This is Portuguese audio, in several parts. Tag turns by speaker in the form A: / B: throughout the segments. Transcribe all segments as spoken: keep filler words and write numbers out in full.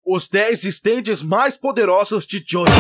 A: Os dez stands mais poderosos de Jojo.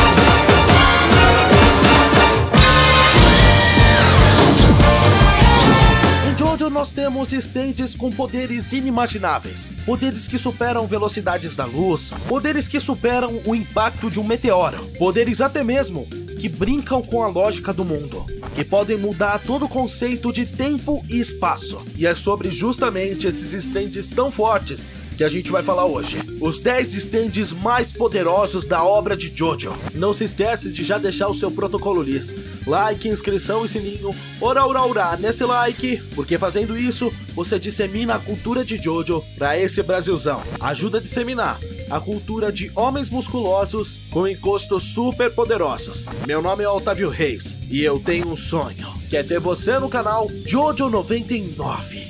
A: Em Jojo nós temos stands com poderes inimagináveis, poderes que superam velocidades da luz, poderes que superam o impacto de um meteoro, poderes até mesmo que brincam com a lógica do mundo, que podem mudar todo o conceito de tempo e espaço. E é sobre justamente esses stands tão fortes que a gente vai falar hoje. Os dez stands mais poderosos da obra de Jojo. Não se esquece de já deixar o seu protocolo Liz. Like, inscrição e sininho. Ora, ora, ora, nesse like, porque fazendo isso, você dissemina a cultura de Jojo pra esse Brasilzão. Ajuda a disseminar a cultura de homens musculosos com encostos super poderosos. Meu nome é Otávio Reis e eu tenho um sonho, que é ter você no canal Jojo noventa e nove.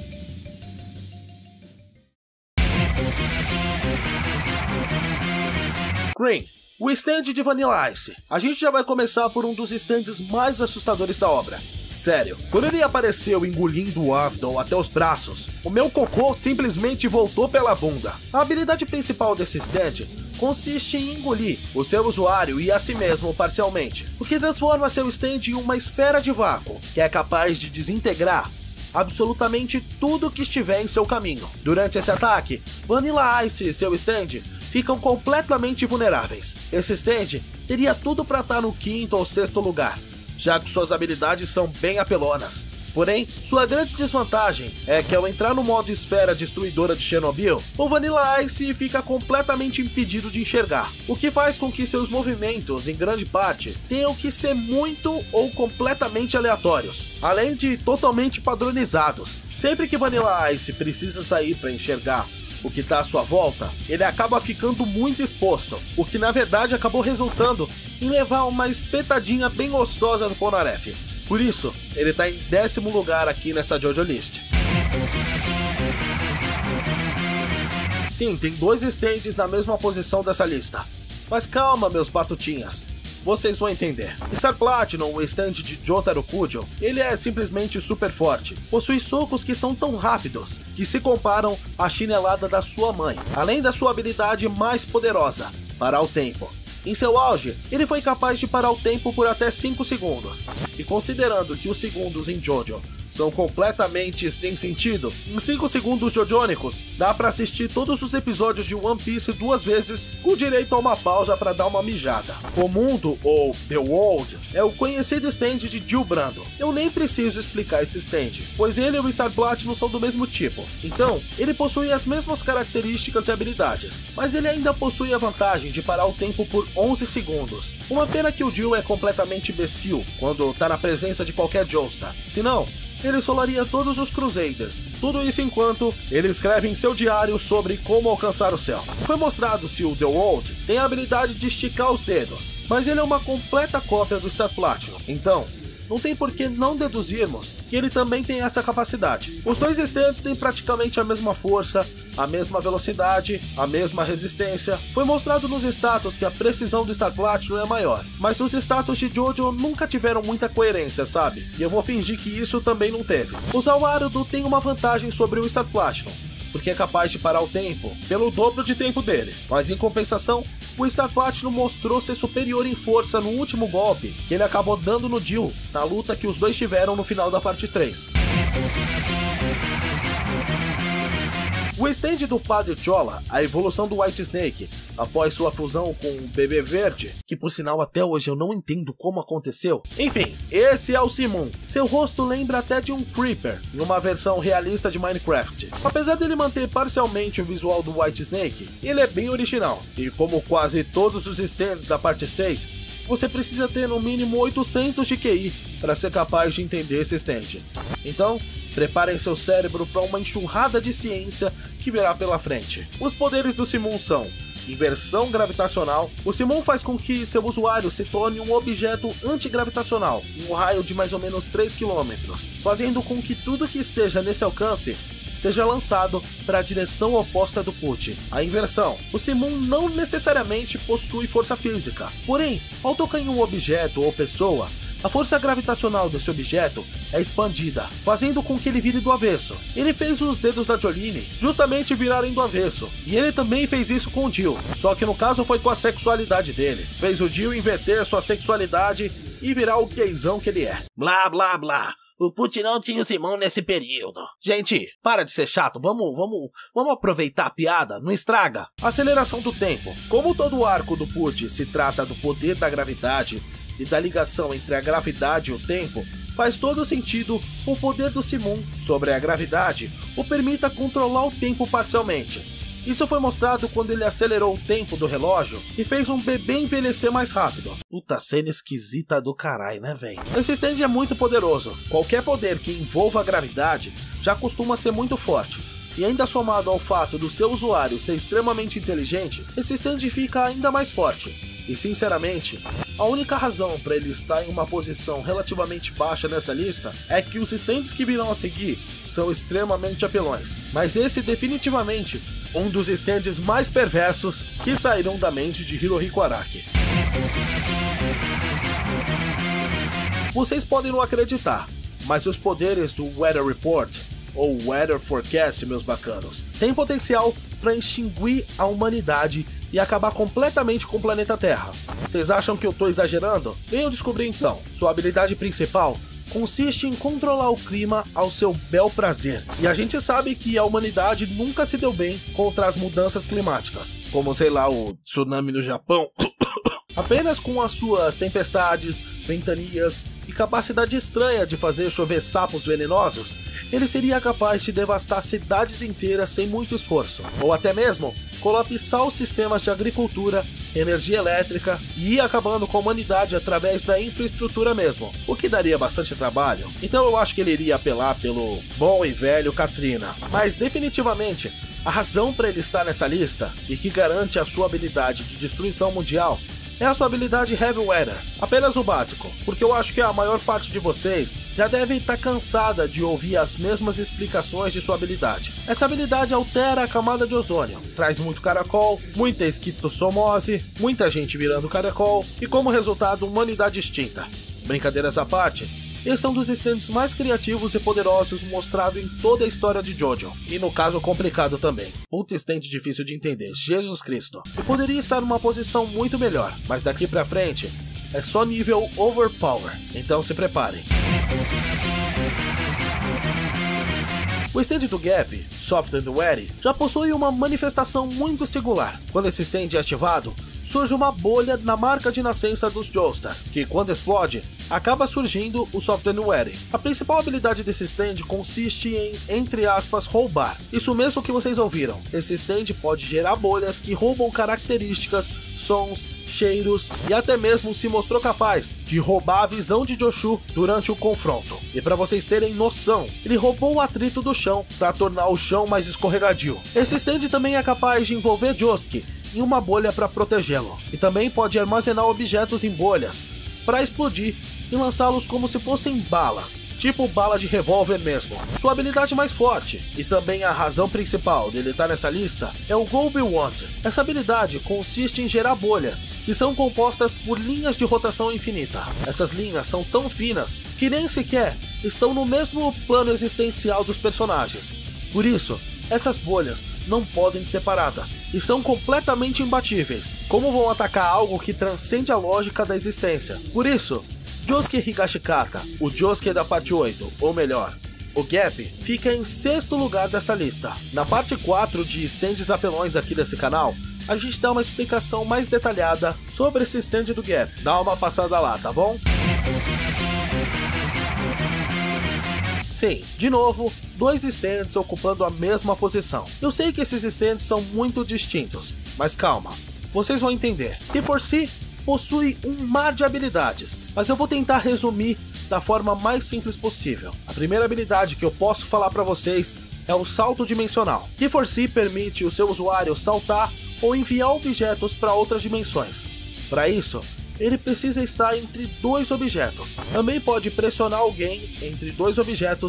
A: Cream, o stand de Vanilla Ice. A gente já vai começar por um dos stands mais assustadores da obra. Sério, quando ele apareceu engolindo o Avdol até os braços, o meu cocô simplesmente voltou pela bunda. A habilidade principal desse stand consiste em engolir o seu usuário e a si mesmo parcialmente, o que transforma seu stand em uma esfera de vácuo, que é capaz de desintegrar absolutamente tudo que estiver em seu caminho. Durante esse ataque, Vanilla Ice e seu stand ficam completamente vulneráveis. Esse stand teria tudo para estar no quinto ou sexto lugar, já que suas habilidades são bem apelonas. Porém, sua grande desvantagem é que ao entrar no modo esfera destruidora de Chernobyl, o Vanilla Ice fica completamente impedido de enxergar, o que faz com que seus movimentos, em grande parte, tenham que ser muito ou completamente aleatórios, além de totalmente padronizados. Sempre que Vanilla Ice precisa sair para enxergar o que está à sua volta, ele acaba ficando muito exposto, o que na verdade acabou resultando em levar uma espetadinha bem gostosa no Polnareff. Por isso, ele está em décimo lugar aqui nessa Jojo List. Sim, tem dois stands na mesma posição dessa lista. Mas calma, meus batutinhas, vocês vão entender. Star Platinum, o stand de Jotaro Kujo, ele é simplesmente super forte. Possui socos que são tão rápidos que se comparam à chinelada da sua mãe, além da sua habilidade mais poderosa, parar o tempo. Em seu auge, ele foi capaz de parar o tempo por até cinco segundos. E considerando que os segundos em Jojo são completamente sem sentido, em cinco segundos jojônicos, dá pra assistir todos os episódios de One Piece duas vezes, com direito a uma pausa pra dar uma mijada. O mundo, ou The World, é o conhecido stand de Jill Brando. Eu nem preciso explicar esse stand, pois ele e o Star Platinum são do mesmo tipo. Então, ele possui as mesmas características e habilidades, mas ele ainda possui a vantagem de parar o tempo por onze segundos. Uma pena que o Jill é completamente imbecil quando tá na presença de qualquer Joestar. Se não, ele solaria todos os Crusaders. Tudo isso enquanto ele escreve em seu diário sobre como alcançar o céu. Foi mostrado se o The World tem a habilidade de esticar os dedos, mas ele é uma completa cópia do Star Platinum. Então, não tem por que não deduzirmos que ele também tem essa capacidade. Os dois stands têm praticamente a mesma força, a mesma velocidade, a mesma resistência. Foi mostrado nos status que a precisão do Star Platinum é maior, mas os status de Jojo nunca tiveram muita coerência, sabe? E eu vou fingir que isso também não teve. O Zawarudo tem uma vantagem sobre o Star Platinum, porque é capaz de parar o tempo pelo dobro de tempo dele, mas em compensação, o Star Platinum mostrou ser superior em força no último golpe que ele acabou dando no Jill, na luta que os dois tiveram no final da parte três. O stand do Padre Chola, a evolução do White Snake, após sua fusão com o Bebê Verde, que por sinal até hoje eu não entendo como aconteceu. Enfim, esse é o Simon. Seu rosto lembra até de um Creeper, em uma versão realista de Minecraft. Apesar dele manter parcialmente o visual do White Snake, ele é bem original. E como quase todos os stands da parte seis, você precisa ter no mínimo oitocentos de Q I para ser capaz de entender esse stand. Então, preparem seu cérebro para uma enxurrada de ciência que virá pela frente. Os poderes do Simon são inversão gravitacional. O Simon faz com que seu usuário se torne um objeto antigravitacional em um raio de mais ou menos três quilômetros, fazendo com que tudo que esteja nesse alcance seja lançado para a direção oposta do Put. A inversão. O Simon não necessariamente possui força física, porém, ao tocar em um objeto ou pessoa, A força gravitacional desse objeto é expandida, fazendo com que ele vire do avesso. Ele fez os dedos da Jolene justamente virarem do avesso, e ele também fez isso com o Jill, só que no caso foi com a sexualidade dele. Fez o Jill inverter sua sexualidade e virar o gaysão que ele é. Blá blá blá. O Putin não tinha o Simão nesse período. Gente, para de ser chato, vamos, vamos, vamos aproveitar a piada, não estraga. Aceleração do tempo. Como todo o arco do Putin se trata do poder da gravidade e da ligação entre a gravidade e o tempo, faz todo sentido o poder do Simon sobre a gravidade o permita controlar o tempo parcialmente. Isso foi mostrado quando ele acelerou o tempo do relógio e fez um bebê envelhecer mais rápido. Puta cena esquisita do caralho, né, velho? Esse stand é muito poderoso. Qualquer poder que envolva a gravidade já costuma ser muito forte. E ainda somado ao fato do seu usuário ser extremamente inteligente, esse stand fica ainda mais forte. E sinceramente, a única razão para ele estar em uma posição relativamente baixa nessa lista é que os stands que virão a seguir são extremamente apelões. Mas esse definitivamente um dos stands mais perversos que sairão da mente de Hirohiko Araki. Vocês podem não acreditar, mas os poderes do Weather Report, ou Weather Forecast, meus bacanos, têm potencial para extinguir a humanidade e acabar completamente com o planeta Terra. Vocês acham que eu tô exagerando? Venham descobrir então. Sua habilidade principal consiste em controlar o clima ao seu bel prazer. E a gente sabe que a humanidade nunca se deu bem contra as mudanças climáticas, como sei lá, o tsunami no Japão. Apenas com as suas tempestades, ventanias e capacidade estranha de fazer chover sapos venenosos, ele seria capaz de devastar cidades inteiras sem muito esforço, ou até mesmo colapsar os sistemas de agricultura, energia elétrica e ir acabando com a humanidade através da infraestrutura mesmo, o que daria bastante trabalho. Então eu acho que ele iria apelar pelo bom e velho Katrina. Mas definitivamente, a razão para ele estar nessa lista e que garante a sua habilidade de destruição mundial é a sua habilidade Heavy Weather, apenas o básico, porque eu acho que a maior parte de vocês já deve estar cansada de ouvir as mesmas explicações de sua habilidade. Essa habilidade altera a camada de ozônio, traz muito caracol, muita esquistossomose, muita gente virando caracol e como resultado humanidade extinta. Brincadeiras à parte, esse é um dos stands mais criativos e poderosos mostrado em toda a história de JoJo. E no caso complicado também. Puta stand difícil de entender, Jesus Cristo. E poderia estar numa posição muito melhor, mas daqui pra frente é só nível Overpower. Então se preparem. O stand do Gap, Soft and Wary, já possui uma manifestação muito singular. Quando esse stand é ativado, surge uma bolha na marca de nascença dos Joestar, que quando explode, acaba surgindo o Soft and Wary. A principal habilidade desse stand consiste em, entre aspas, roubar. Isso mesmo que vocês ouviram. Esse stand pode gerar bolhas que roubam características, sons, cheiros e até mesmo se mostrou capaz de roubar a visão de Joshu durante o confronto. E para vocês terem noção, ele roubou o atrito do chão para tornar o chão mais escorregadio. Esse stand também é capaz de envolver Josuke em uma bolha para protegê-lo, e também pode armazenar objetos em bolhas para explodir e lançá-los como se fossem balas, tipo bala de revólver mesmo. Sua habilidade mais forte, e também a razão principal dele estar nessa lista, é o Go Beyond. Essa habilidade consiste em gerar bolhas, que são compostas por linhas de rotação infinita. Essas linhas são tão finas que nem sequer estão no mesmo plano existencial dos personagens. Por isso, essas bolhas não podem ser separadas e são completamente imbatíveis. Como vão atacar algo que transcende a lógica da existência? Por isso, Josuke Higashikata, o Josuke da parte oito, ou melhor, o Gap, fica em sexto lugar dessa lista. Na parte quatro de stands apelões aqui desse canal, a gente dá uma explicação mais detalhada sobre esse stand do Gap. Dá uma passada lá, tá bom? Sim, de novo, dois stands ocupando a mesma posição. Eu sei que esses stands são muito distintos, mas calma, vocês vão entender. T quatro C possui um mar de habilidades, mas eu vou tentar resumir da forma mais simples possível. A primeira habilidade que eu posso falar para vocês é o salto dimensional. T quatro C permite o seu usuário saltar ou enviar objetos para outras dimensões. Para isso, ele precisa estar entre dois objetos. Também pode pressionar alguém entre dois objetos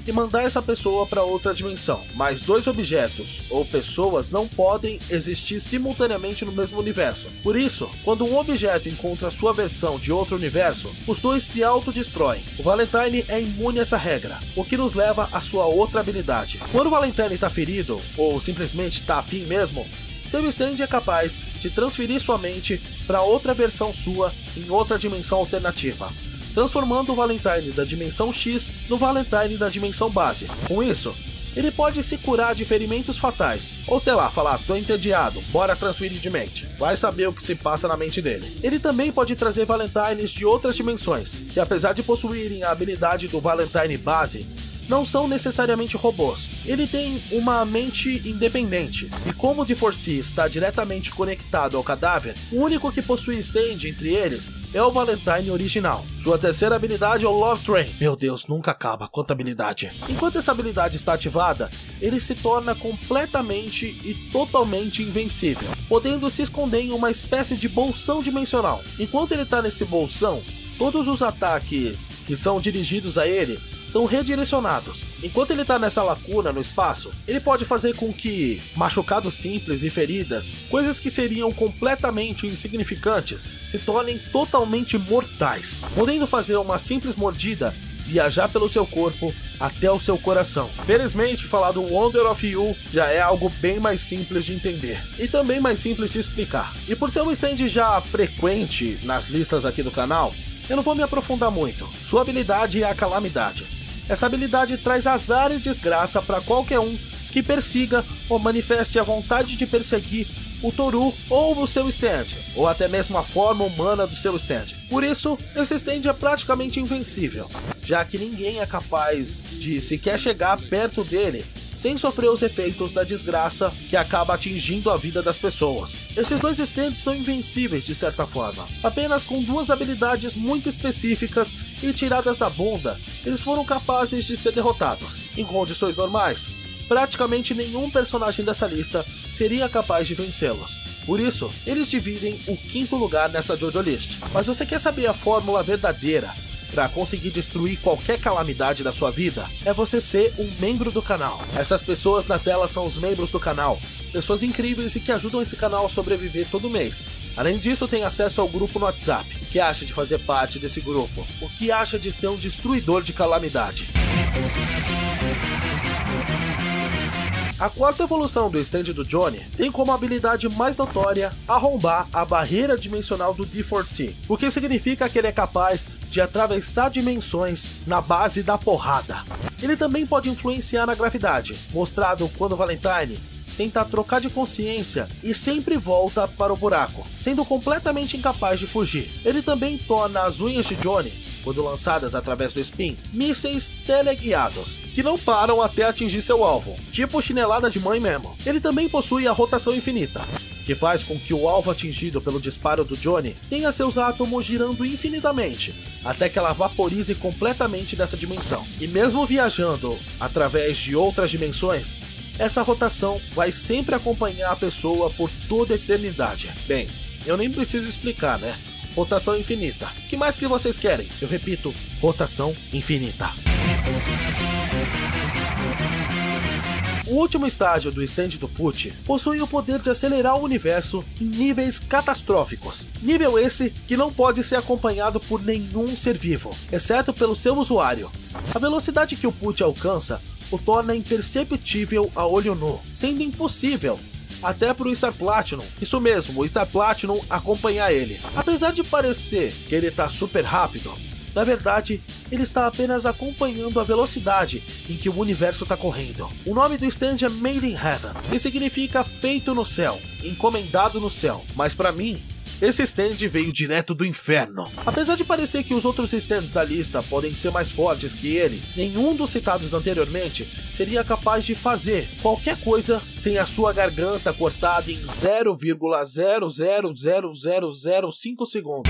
A: e mandar essa pessoa para outra dimensão. Mas dois objetos ou pessoas não podem existir simultaneamente no mesmo universo. Por isso, quando um objeto encontra sua versão de outro universo, os dois se autodestroem. O Valentine é imune a essa regra, o que nos leva à sua outra habilidade. Quando o Valentine está ferido, ou simplesmente está afim mesmo, seu stand é capaz de transferir sua mente para outra versão sua em outra dimensão alternativa, transformando o Valentine da dimensão X no Valentine da dimensão base. Com isso, ele pode se curar de ferimentos fatais, ou sei lá, falar, tô entediado, bora transferir de mente. Vai saber o que se passa na mente dele. Ele também pode trazer Valentines de outras dimensões, que apesar de possuírem a habilidade do Valentine base, não são necessariamente robôs. Ele tem uma mente independente, e como o D quatro C está diretamente conectado ao cadáver, o único que possui stand entre eles é o Valentine original. Sua terceira habilidade é o Love Train. Meu Deus, nunca acaba, quanta habilidade. Enquanto essa habilidade está ativada, ele se torna completamente e totalmente invencível, podendo se esconder em uma espécie de bolsão dimensional. Enquanto ele está nesse bolsão, todos os ataques que são dirigidos a ele são redirecionados. Enquanto ele está nessa lacuna no espaço, ele pode fazer com que machucados simples e feridas, coisas que seriam completamente insignificantes, se tornem totalmente mortais, podendo fazer uma simples mordida viajar pelo seu corpo até o seu coração. Felizmente, falar do Wonder of You já é algo bem mais simples de entender e também mais simples de explicar. E por ser um stand já frequente nas listas aqui do canal, eu não vou me aprofundar muito. Sua habilidade é a Calamidade. Essa habilidade traz azar e desgraça para qualquer um que persiga ou manifeste a vontade de perseguir o Toru ou o seu stand, ou até mesmo a forma humana do seu stand. Por isso, esse stand é praticamente invencível, já que ninguém é capaz de sequer chegar perto dele sem sofrer os efeitos da desgraça que acaba atingindo a vida das pessoas. Esses dois stands são invencíveis de certa forma. Apenas com duas habilidades muito específicas e tiradas da bunda, eles foram capazes de ser derrotados. Em condições normais, praticamente nenhum personagem dessa lista seria capaz de vencê-los. Por isso, eles dividem o quinto lugar nessa JoJo List. Mas você quer saber a fórmula verdadeira para conseguir destruir qualquer calamidade da sua vida? É você ser um membro do canal. Essas pessoas na tela são os membros do canal, pessoas incríveis e que ajudam esse canal a sobreviver todo mês. Além disso, tem acesso ao grupo no WhatsApp. O que acha de fazer parte desse grupo? O que acha de ser um destruidor de calamidade? A quarta evolução do stand do Johnny tem como habilidade mais notória arrombar a barreira dimensional do D quatro C, o que significa que ele é capaz de atravessar dimensões na base da porrada. Ele também pode influenciar na gravidade, mostrado quando Valentine tenta trocar de consciência e sempre volta para o buraco, sendo completamente incapaz de fugir. Ele também torna as unhas de Johnny, quando lançadas através do spin, mísseis teleguiados, que não param até atingir seu alvo, tipo chinelada de mãe mesmo. Ele também possui a rotação infinita, que faz com que o alvo atingido pelo disparo do Johnny tenha seus átomos girando infinitamente, até que ela vaporize completamente dessa dimensão. E mesmo viajando através de outras dimensões, essa rotação vai sempre acompanhar a pessoa por toda a eternidade. Bem, eu nem preciso explicar, né? Rotação infinita. O que mais que vocês querem? Eu repito, rotação infinita. O último estágio do stand do Pucci possui o poder de acelerar o universo em níveis catastróficos. Nível esse que não pode ser acompanhado por nenhum ser vivo, exceto pelo seu usuário. A velocidade que o Pucci alcança o torna imperceptível a olho nu, sendo impossível até para o Star Platinum, isso mesmo, o Star Platinum acompanhar ele. Apesar de parecer que ele está super rápido, na verdade, ele está apenas acompanhando a velocidade em que o universo está correndo. O nome do stand é Made in Heaven, que significa feito no céu, encomendado no céu. Mas para mim, esse stand veio direto do inferno. Apesar de parecer que os outros stands da lista podem ser mais fortes que ele, nenhum dos citados anteriormente seria capaz de fazer qualquer coisa sem a sua garganta cortada em zero vírgula zero zero zero zero zero cinco segundos.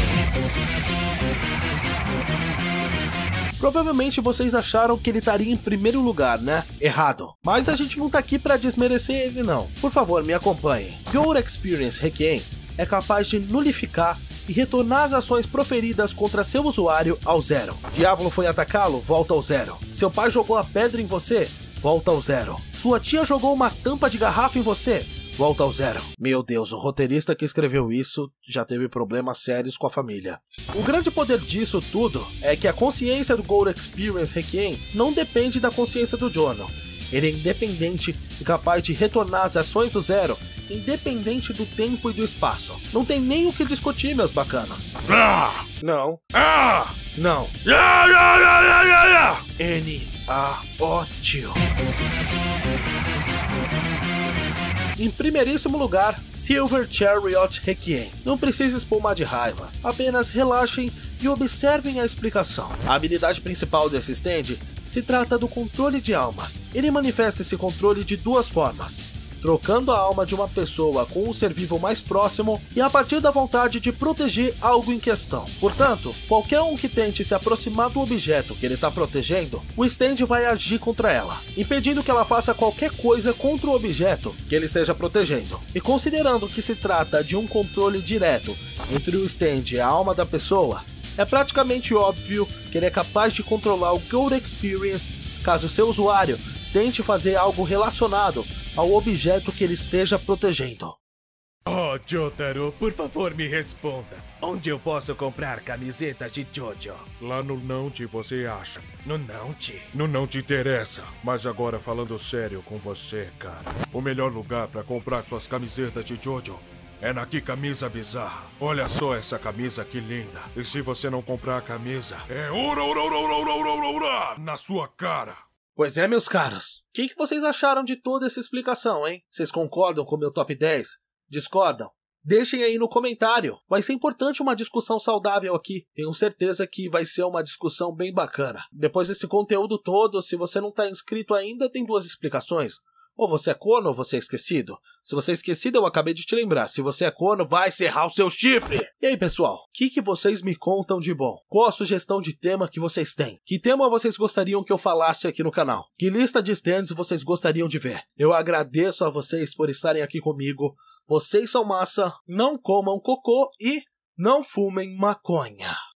A: Provavelmente vocês acharam que ele estaria em primeiro lugar, né? Errado. Mas a gente não tá aqui para desmerecer ele não. Por favor, me acompanhem. Your Experience Requiem é capaz de nulificar e retornar as ações proferidas contra seu usuário ao zero. Diávolo foi atacá-lo, volta ao zero. Seu pai jogou a pedra em você, volta ao zero. Sua tia jogou uma tampa de garrafa em você, volta ao zero. Meu Deus, o roteirista que escreveu isso já teve problemas sérios com a família. O grande poder disso tudo é que a consciência do Gold Experience Requiem não depende da consciência do Jono. Ele é independente e capaz de retornar as ações do zero, independente do tempo e do espaço. Não tem nem o que discutir, meus bacanas.
B: Ah!
A: Não.
B: Ah!
A: Não.
B: Ya, ya, ya, ya, ya, ya!
A: N A O tio. Em primeiríssimo lugar, Silver Chariot Requiem. Não precisa espumar de raiva, apenas relaxem e observem a explicação. A habilidade principal desse stand se trata do controle de almas. Ele manifesta esse controle de duas formas: trocando a alma de uma pessoa com um ser vivo mais próximo e a partir da vontade de proteger algo em questão. Portanto, qualquer um que tente se aproximar do objeto que ele está protegendo, o stand vai agir contra ela, impedindo que ela faça qualquer coisa contra o objeto que ele esteja protegendo. E considerando que se trata de um controle direto entre o stand e a alma da pessoa, é praticamente óbvio que ele é capaz de controlar o Gold Experience caso seu usuário tente fazer algo relacionado ao objeto que ele esteja protegendo.
B: Oh, Jotaro, por favor me responda. Onde eu posso comprar camisetas de Jojo?
C: Lá no Nount você acha.
B: No Nount?
C: No não te interessa. Mas agora falando sério com você, cara. O melhor lugar pra comprar suas camisetas de Jojo é na Que Camisa Bizarra. Olha só essa camisa que linda. E se você não comprar a camisa, é ura, ura, ura, ura, ura, ura, ura, na sua cara.
A: Pois é, meus caros. O que, que vocês acharam de toda essa explicação, hein? Vocês concordam com o meu top dez? Discordam? Deixem aí no comentário. Vai ser importante uma discussão saudável aqui. Tenho certeza que vai ser uma discussão bem bacana. Depois desse conteúdo todo, se você não está inscrito ainda, tem duas explicações. Ou você é corno ou você é esquecido. Se você é esquecido, eu acabei de te lembrar. Se você é corno, vai serrar o seu chifre! E aí, pessoal? O que, que vocês me contam de bom? Qual a sugestão de tema que vocês têm? Que tema vocês gostariam que eu falasse aqui no canal? Que lista de stands vocês gostariam de ver? Eu agradeço a vocês por estarem aqui comigo. Vocês são massa, não comam cocô e não fumem maconha.